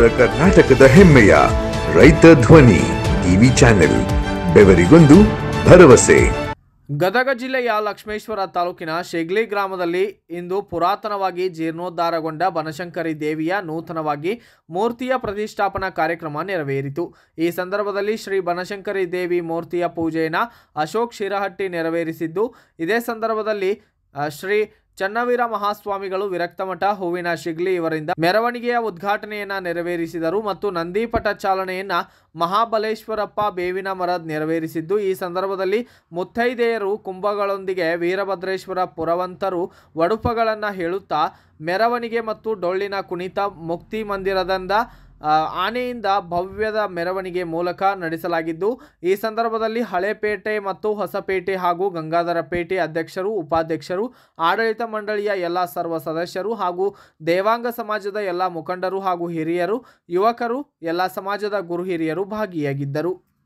ಕರ್ನಾಟಕದ ಹೆಮ್ಮೆಯ ರೈತ ಧ್ವನಿ ಟಿವಿ ಚಾನೆಲ್, ಬೆವರಿಗೊಂದು ಭರವಸೆ. ಗದಗ ಜಿಲ್ಲೆಯ ಲಕ್ಷ್ಮೇಶ್ವರ ತಾಲೂಕಿನ ಶೆಗ್ಲಿ ಗ್ರಾಮದಲ್ಲಿ ಇಂದು ಪುರಾತನವಾಗಿ ಜೀರ್ಣೋದ್ಧಾರಗೊಂಡ ಬನಶಂಕರಿ ದೇವಿಯ ನೂತನವಾಗಿ ಮೂರ್ತಿಯ ಪ್ರತಿಷ್ಠಾಪನಾ ಕಾರ್ಯಕ್ರಮ ನೆರವೇರಿತು. ಈ ಸಂದರ್ಭದಲ್ಲಿ ಶ್ರೀ ಬನಶಂಕರಿ ದೇವಿ ಮೂರ್ತಿಯ ಪೂಜೆಯನ್ನು ಅಶೋಕ್ ಶಿರಹಟ್ಟಿ ನೆರವೇರಿಸಿದ್ದು, ಇದೇ ಸಂದರ್ಭದಲ್ಲಿ ಶ್ರೀ ಚನ್ನವೀರ ಮಹಾಸ್ವಾಮಿಗಳು ವಿರಕ್ತಮಠ ಹೂವಿನ ಶಿಗ್ಲಿ ಇವರಿಂದ ಮೆರವಣಿಗೆಯ ಉದ್ಘಾಟನೆಯನ್ನು ನೆರವೇರಿಸಿದರು ಮತ್ತು ನಂದಿಪಟ ಚಾಲನೆಯನ್ನು ಮಹಾಬಲೇಶ್ವರಪ್ಪ ಬೇವಿನ ಮರದ್ ನೆರವೇರಿಸಿದ್ದು, ಈ ಸಂದರ್ಭದಲ್ಲಿ ಮುತ್ತೈದೆಯರು ಕುಂಭಗಳೊಂದಿಗೆ ವೀರಭದ್ರೇಶ್ವರ ಪುರವಂತರು ಒಡುಪಗಳನ್ನು ಹೇಳುತ್ತಾ ಮೆರವಣಿಗೆ ಮತ್ತು ಡೊಳ್ಳಿನ ಕುಣಿತ ಮುಕ್ತಿ ಮಂದಿರದಿಂದ ಆನೆಯಿಂದ ಭವ್ಯದ ಮೆರವಣಿಗೆ ಮೂಲಕ ನಡೆಸಲಾಗಿದ್ದು, ಈ ಸಂದರ್ಭದಲ್ಲಿ ಹಳೇಪೇಟೆ ಮತ್ತು ಹೊಸಪೇಟೆ ಹಾಗೂ ಗಂಗಾಧರಪೇಟೆ ಅಧ್ಯಕ್ಷರು, ಉಪಾಧ್ಯಕ್ಷರು, ಆಡಳಿತ ಮಂಡಳಿಯ ಎಲ್ಲ ಸರ್ವ ಸದಸ್ಯರು ಹಾಗೂ ದೇವಾಂಗ ಸಮಾಜದ ಎಲ್ಲ ಮುಖಂಡರು ಹಾಗೂ ಹಿರಿಯರು, ಯುವಕರು, ಎಲ್ಲ ಸಮಾಜದ ಗುರು ಹಿರಿಯರು ಭಾಗಿಯಾಗಿದ್ದರು.